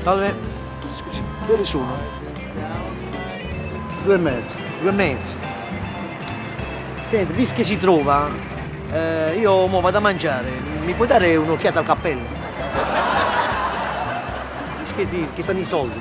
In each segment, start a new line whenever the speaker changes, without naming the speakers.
Salve. Scusi, che ore sono?
2:30.
2:30. Senti, visto che si trova, io mo vado a mangiare. Mi puoi dare un'occhiata al cappello? Che stanno i soldi.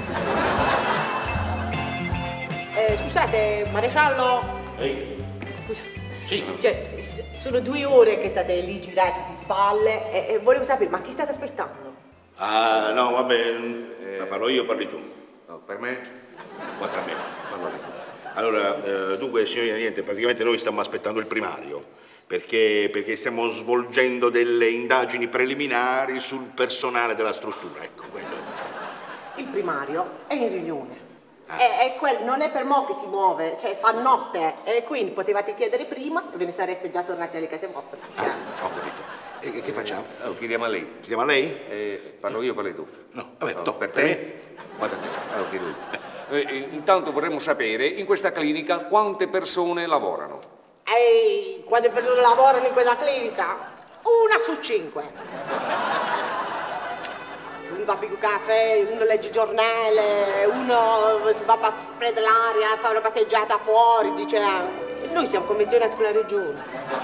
Scusate, maresciallo?
Ehi.
Scusa.
Sì.
Cioè, sono 2 ore che state lì girati di spalle e volevo sapere, ma chi state aspettando?
Ah, no, vabbè, parlo io o parli tu?
No, per me?
Quattro a me, parlo io. Allora, dunque, signorina, niente, praticamente noi stiamo aspettando il primario, perché stiamo svolgendo delle indagini preliminari sul personale della struttura, ecco, quello.
Il primario è in riunione. E non è per mo' che si muove, cioè fa notte, e quindi potevate chiedere prima e ve ne sareste già tornati alle case vostre.
Ho capito. E che facciamo?
Chiediamo a lei.
Chiediamo a lei?
Parlo io o parli tu?
No, vabbè,
No,
no,
per
per
te?
me. Guarda te.
Allora, chiedo io. Intanto vorremmo sapere, in questa clinica, quante persone lavorano?
Ehi, quante persone lavorano in questa clinica? 1 su 5. Uno va a più caffè, uno legge il giornale, uno si va a prendere l'aria, fa una passeggiata fuori, dice... Noi siamo convenzionati con la regione.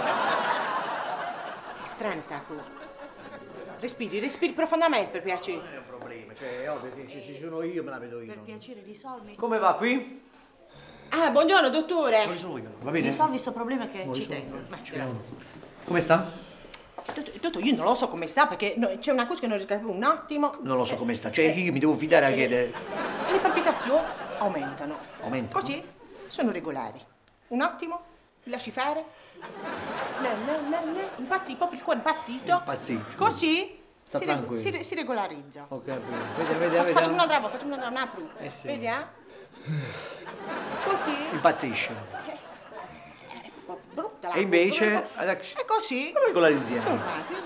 È strana sta cosa. Respiri profondamente per piacere.
Non è un problema, cioè, ovvio che ci sono io, me la vedo io.
Per piacere, risolvi.
Come va qui?
Ah, buongiorno dottore.
Non sono io, va bene?
Risolvi sto problema che ci tengo.
Come sta?
Dottore, io non lo so come sta perché c'è una cosa che non riesco a capire un attimo.
Non lo so come sta, cioè io mi devo fidare a chiedere.
Le palpitazioni aumentano.
Aumentano?
Così sono regolari. Un attimo, mi lasci fare. Impazzito, proprio il cuore impazzito.
Impazzito.
Così
Sta tranquillo.
si regolarizza.
Ok, vedi.
Facciamo un'altra volta, un apro.
Sì.
Vedi, eh? Così.
Impazzisce.
Brutta la
E invece...
è così.
Regolarizziamo.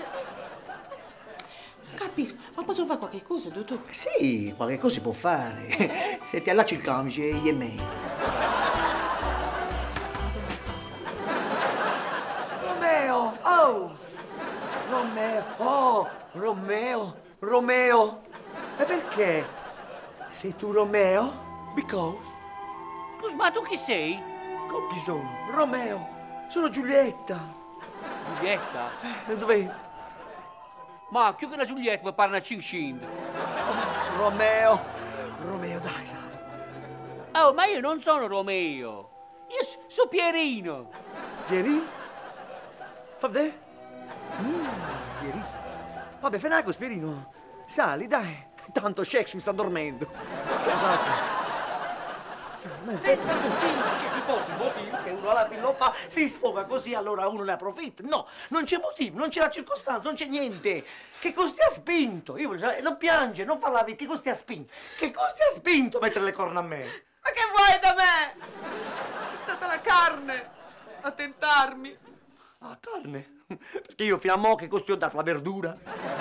Capisco, ma posso fare qualche cosa, dottore?
Sì, qualche cosa si può fare. Se ti allacci il camice, gli è meglio. Romeo! Oh! Romeo! Oh! Romeo! E perché? Sei tu Romeo? Because?
Scusa, ma tu chi sei?
Come chi sono? Romeo! Sono Giulietta!
Giulietta?
Non sapevi?
Ma più che una Giulietta mi parla una cin.
Romeo, dai, sai.
Oh, ma io non sono Romeo. Io sono Pierino.
Pierino? Fa vedere? Pierino. Vabbè, fai una cosa, Pierino. Sali, dai. Tanto Shakes mi sta dormendo. Ce lo sappia.
Senza motivo, cioè ci fosse un motivo che uno alla fine lo fa, si sfoga così, allora uno ne approfitta. No, non c'è motivo, non c'è la circostanza, non c'è niente. Che cosa ti ha spinto? Io non piange, non fa la vita, che cosa ti ha spinto? Che cosa ti ha spinto a mettere le corna a me?
Ma che vuoi da me? È stata la carne a tentarmi.
Ah, carne? Perché io fino a mo' che cosa ti ho dato? La verdura?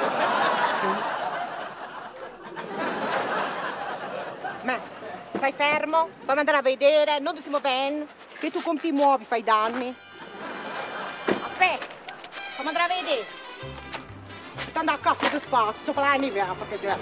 Ma stai fermo, fammi andare a vedere, non ti si muovendo, che tu come ti muovi fai danni. Aspetta, fammi andare a vedere. Sta andando a cazzo di spazio, sopra la nivea, perché già...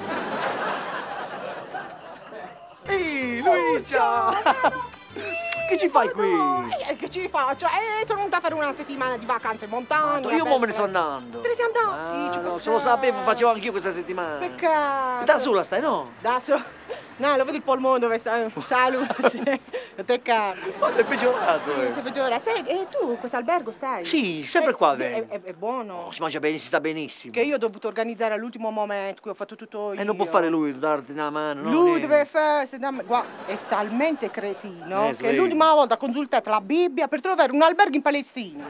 Ehi, Luigia! Che ci fai qui?
Che ci faccio? Sono venuta a fare una settimana di vacanze in montagna.
Io mo me ne sto andando.
Te ne sei andato?
No, se lo sapevo facevo anch'io questa settimana.
Peccato.
Da sola stai, no?
Da sola? No, lo vedi il polmone dove sta? Salute, sì. Peccato.
Ma è peggiorato,
Sì, si peggiora. Sai, e tu in questo albergo stai?
Sì, sempre qua vengo.
È buono.
Oh, si mangia bene, si sta benissimo.
Che io ho dovuto organizzare all'ultimo momento, qui ho fatto tutto io.
E non può fare lui, darti una mano, no?
Lui deve fare... Guarda, è talmente cretino che
sì.
l'ultima volta ha consultato la Bibbia per trovare un albergo in Palestina.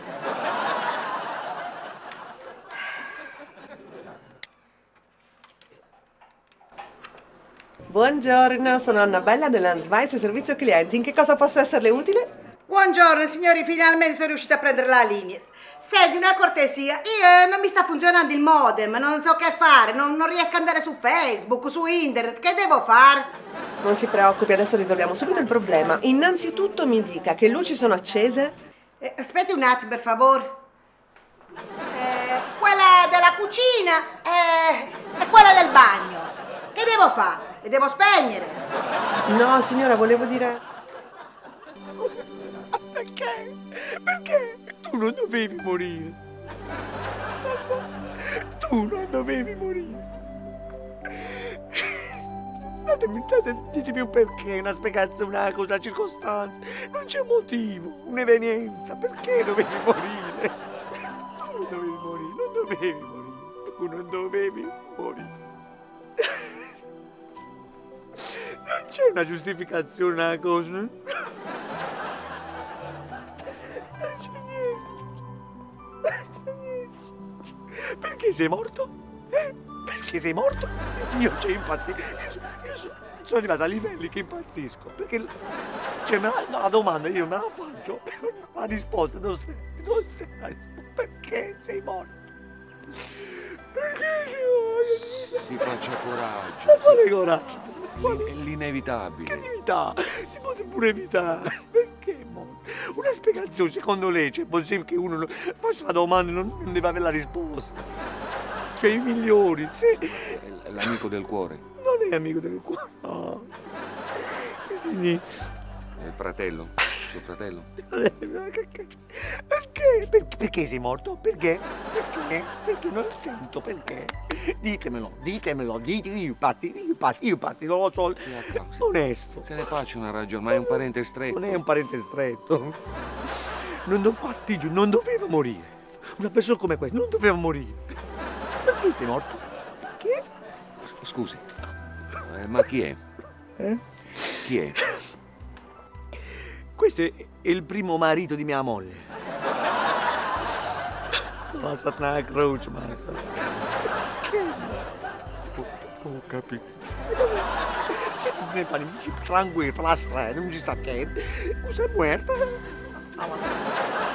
Buongiorno, sono Annabella della Svice Servizio Clienti. In che cosa posso esserle utile?
Buongiorno signori, finalmente sono riuscita a prendere la linea. Senti, una cortesia, io non mi sta funzionando il modem, non so che fare, non riesco ad andare su Facebook, su internet, che devo fare?
Non si preoccupi, adesso risolviamo subito il problema. Innanzitutto mi dica che luci sono accese?
Aspetti un attimo, per favore. Quella della cucina e quella del bagno. Che devo fare? Mi devo spegnere.
No, signora, volevo dire...
Perché? Perché? Tu non dovevi morire. Tu non dovevi morire. Ditemi un perché, una spiegazione, una cosa, una circostanza. Non c'è motivo, un'evenienza. Perché dovevi morire? Tu dovevi morire, non dovevi morire. Tu non dovevi morire. Non c'è una giustificazione, una cosa. Non c'è niente. Perché sei morto? Perché sei morto? Io c'è impazzisco. Sono arrivato a livelli che impazzisco. Perché cioè, la domanda io me la faccio, però la risposta non stai la risposta. Perché sei morto? Perché sei morto?
Si faccia coraggio.
Ma quale coraggio?
È l'inevitabile.
Che evitare? Si può pure evitare. Perché è morto? Una spiegazione, secondo lei, c'è possibile che uno faccia la domanda e non deve avere la risposta? Cioè i migliori, sì.
È l'amico del cuore.
Non è amico del cuore, no. Che significa?
È il fratello. Suo fratello.
Perché sei morto? Perché? Perché non sento perché? Ditemelo, io pazzi, non lo so. Onesto.
Se ne faccia una ragione, ma è un parente stretto.
Non è un parente stretto. Non doveva morire. Una persona come questa non doveva morire. Perché sei morto? Perché?
Scusi, ma chi è? Chi è?
Questo è il primo marito di mia moglie. Basta una croce, basta. Ho capito. Tranquillo, per la strada, non ci sta che. Cosa è morta?